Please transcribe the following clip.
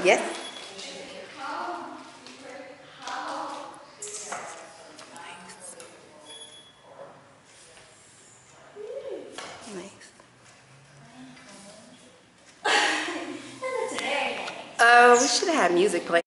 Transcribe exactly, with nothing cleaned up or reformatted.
Yes. Nice. Uh, we should have music playing.